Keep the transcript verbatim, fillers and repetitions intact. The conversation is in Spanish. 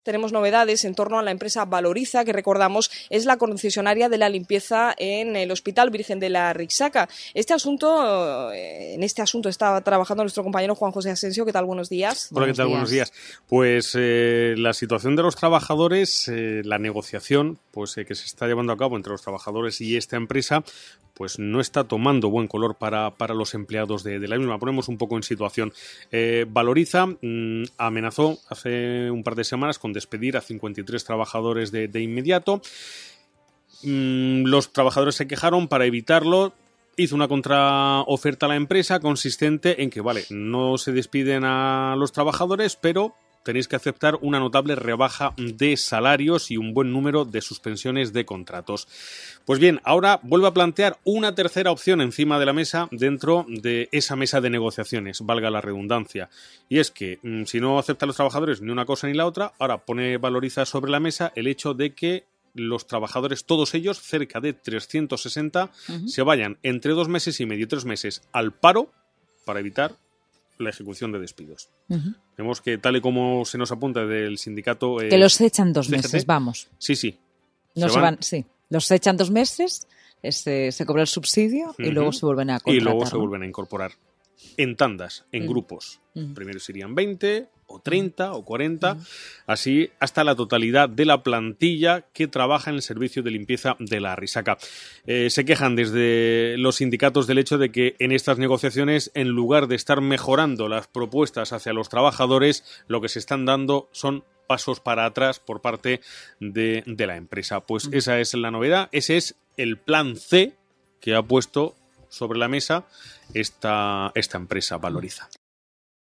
Tenemos novedades en torno a la empresa Valoriza, que recordamos es la concesionaria de la limpieza en el Hospital Virgen de la Rixaca. Este asunto, en este asunto está trabajando nuestro compañero Juan José Asensio. ¿Qué tal? Buenos días. Hola, ¿qué tal? Buenos días. Pues eh, la situación de los trabajadores, eh, la negociación pues eh, que se está llevando a cabo entre los trabajadores y esta empresa, pues no está tomando buen color para, para los empleados de, de la misma. Ponemos un poco en situación. Eh, Valoriza mmm, amenazó hace un par de semanas con despedir a cincuenta y tres trabajadores de, de inmediato. Mm, los trabajadores se quejaron. Para evitarlo, hizo una contraoferta a la empresa consistente en que, vale, no se despiden a los trabajadores, pero tenéis que aceptar una notable rebaja de salarios y un buen número de suspensiones de contratos. Pues bien, ahora vuelve a plantear una tercera opción encima de la mesa dentro de esa mesa de negociaciones, valga la redundancia. Y es que mmm, si no aceptan los trabajadores ni una cosa ni la otra, ahora pone Valoriza sobre la mesa el hecho de que los trabajadores, todos ellos, cerca de trescientos sesenta, uh-huh. se vayan entre dos meses y medio, tres meses al paro para evitar la ejecución de despidos. Uh-huh. Vemos que, tal y como se nos apunta del sindicato... Eh, que los echan dos C G T, meses, vamos. Sí, sí. No se, se van? van, sí. Los echan dos meses, este, se cobra el subsidio uh-huh. y luego se vuelven a contratar. Y luego se ¿no? vuelven a incorporar en tandas, en uh-huh. grupos. Uh-huh. Primero serían veinte, o treinta, uh-huh. o cuarenta, uh-huh. así hasta la totalidad de la plantilla que trabaja en el servicio de limpieza de la Risaca. Eh, se quejan desde los sindicatos del hecho de que en estas negociaciones, en lugar de estar mejorando las propuestas hacia los trabajadores, lo que se están dando son pasos para atrás por parte de, de la empresa. Pues uh-huh. esa es la novedad, ese es el plan C que ha puesto sobre la mesa esta, esta empresa Valoriza.